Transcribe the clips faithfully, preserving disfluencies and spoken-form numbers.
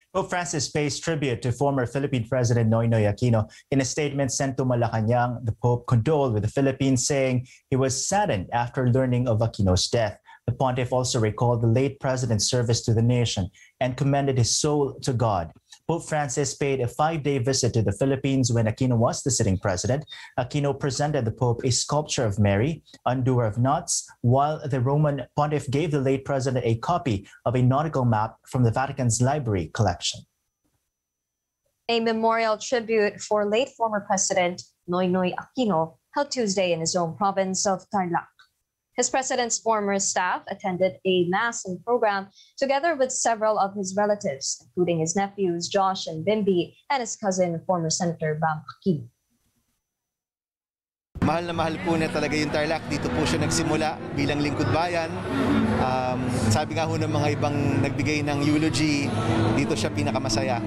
Pope Francis pays tribute to former Philippine President Noynoy Aquino. In a statement sent to Malacanang, the Pope condoled with the Philippines, saying he was saddened after learning of Aquino's death. The pontiff also recalled the late president's service to the nation and commended his soul to God. Pope Francis paid a five-day visit to the Philippines when Aquino was the sitting president. Aquino presented the Pope a sculpture of Mary, undoer of knots, while the Roman pontiff gave the late president a copy of a nautical map from the Vatican's library collection. A memorial tribute for late former President Noynoy Aquino held Tuesday in his own province of Tarlac. His president's former staff attended a mass and program together with several of his relatives, including his nephews Josh and Bimby and his cousin, former Senator Bam Aquino. Mahal na mahal po na talaga yung Tarlac. Dito po siya nagsimula bilang lingkod bayan. Um, sabi nga ho ng mga ibang nagbigay ng eulogy, dito siya pinakamasaya.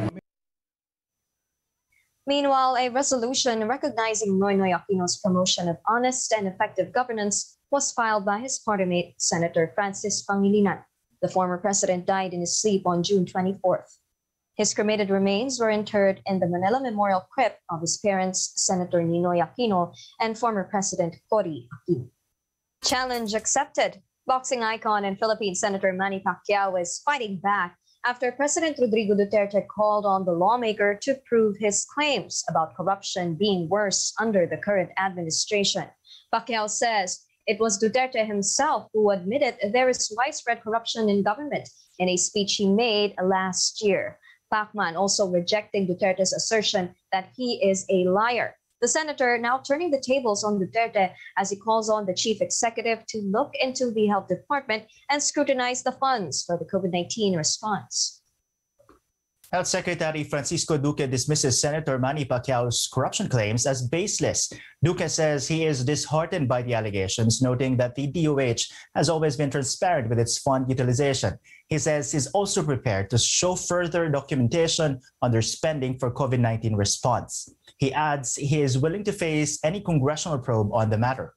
Meanwhile, a resolution recognizing Noynoy Aquino's promotion of honest and effective governance was filed by his party mate, Senator Francis Pangilinan. The former president died in his sleep on June twenty-fourth. His cremated remains were interred in the Manila Memorial Crypt of his parents, Senator Ninoy Aquino and former President Cory Aquino. Challenge accepted. Boxing icon and Philippine Senator Manny Pacquiao is fighting back after President Rodrigo Duterte called on the lawmaker to prove his claims about corruption being worse under the current administration. Pacquiao says it was Duterte himself who admitted there is widespread corruption in government in a speech he made last year. Pacman also rejecting Duterte's assertion that he is a liar. The senator now turning the tables on Duterte as he calls on the chief executive to look into the health department and scrutinize the funds for the COVID nineteen response. Health Secretary Francisco Duque dismisses Senator Manny Pacquiao's corruption claims as baseless. Duque says he is disheartened by the allegations, noting that the D O H has always been transparent with its fund utilization. He says he's also prepared to show further documentation on their spending for COVID nineteen response. He adds he is willing to face any congressional probe on the matter.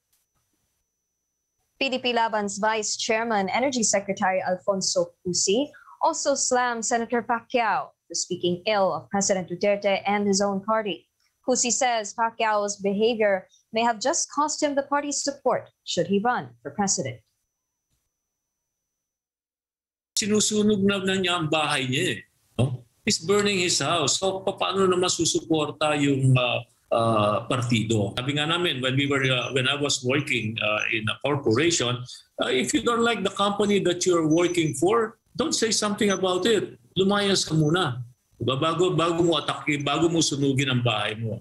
P D P Laban's Vice Chairman, Energy Secretary Alfonso Cusi also slammed Senator Pacquiao for speaking ill of President Duterte and his own party. Cusi says Pacquiao's behavior may have just cost him the party's support should he run for president. Sinusunog na, na niya ang bahay niya eh. No? He's burning his house. So paano naman susuporta yung uh, uh, partido? Sabi nga namin, when we were, uh, when I was working uh, in a corporation, uh, if you don't like the company that you're working for, don't say something about it. Lumayas ka muna. Bago, bago mo atake, bago mo sunugin ang bahay mo.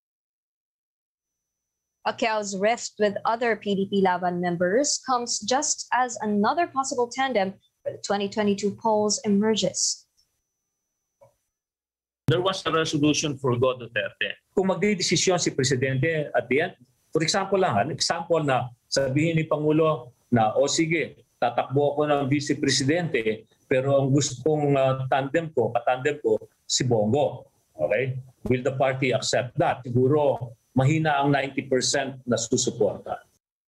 Pacquiao's rift with other P D P Laban members comes just as another possible tandem for the twenty twenty-two polls emerges. There was a resolution for God Duterte. Kung magdidesisyon si Presidente at the end, for example lang, an example na sabihin ni Pangulo na, o sige, tatakbo ako ng Vice Presidente, pero ang gusto kong uh, tandem ko, katandem ko, si Bongo. Okay? Will the party accept that? Siguro mahina ang ninety percent na susuporta.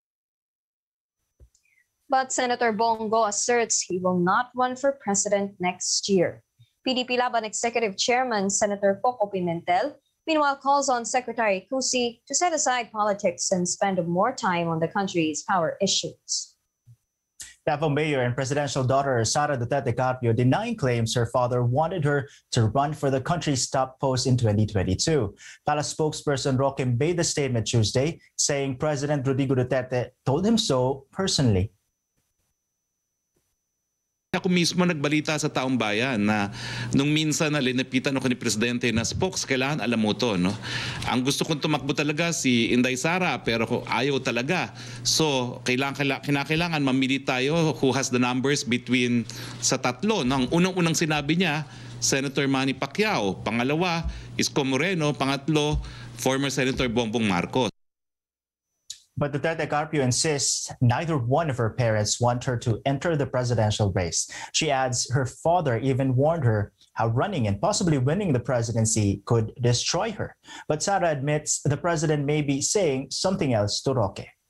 But Senator Bongo asserts he will not run for president next year. P D P Laban Executive Chairman Senator Poco Pimentel meanwhile calls on Secretary Cusi to set aside politics and spend more time on the country's power issues. Davao Mayor and presidential daughter Sara Duterte Carpio denying claims her father wanted her to run for the country's top post in twenty twenty-two. Palace spokesperson Roque made the statement Tuesday, saying President Rodrigo Duterte told him so personally. Ako mismo nagbalita sa taong bayan na nung minsan na linapitan ako ni Presidente na spokes, kailangan alam mo to, no? Ang gusto kong tumakbo talaga si Inday Sara pero ayaw talaga. So, kailangan, kinakailangan mamili tayo who has the numbers between sa tatlo. Nang unang-unang sinabi niya, Senator Manny Pacquiao. Pangalawa, Isko Moreno. Pangatlo, former Senator Bongbong Marcos. But Duterte Carpio insists neither one of her parents want her to enter the presidential race. She adds her father even warned her how running and possibly winning the presidency could destroy her. But Sara admits the president may be saying something else to Roque.